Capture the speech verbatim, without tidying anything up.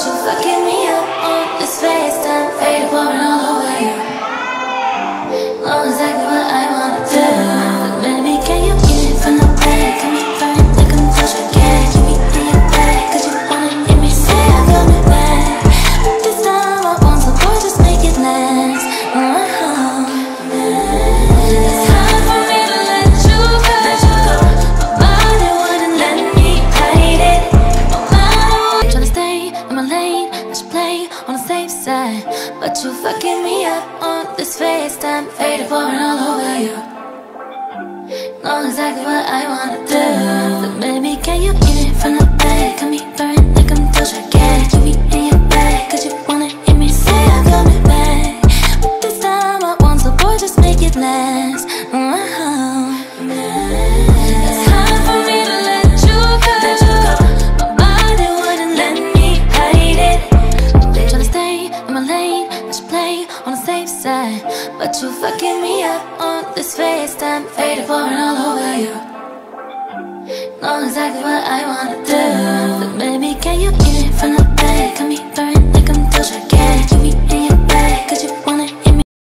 you fucking me up on this FaceTime, faded pouring all over you. Know exactly what I wanna do, but baby, can you get it from the back? Can we burn like I'm Doja Cat? Keep me in your bag, cause you wanna hear me say I'm coming back. But this time I want some boy, just make it last. uh-huh. It's hard for me to let you go. My body wouldn't let me hide it. No matter what, tryna stay in my lane, I should play on the safe side, but you fucking me up on this FaceTime, faded pouring all over you. Know exactly what I wanna do, but baby, can you get it from the back? Got me burn like I'm Doja Cat. Keep me in your bag, cause you wanna hear me say I'm coming back. But this time I want some boy, just make it last. uh-huh. It's hard for me to let you go. My body wouldn't let me hide it. Tryna stay in my lane, I should play on the safe side, but you fucking me up on this FaceTime, faded pouring all over you. Know exactly what I wanna do.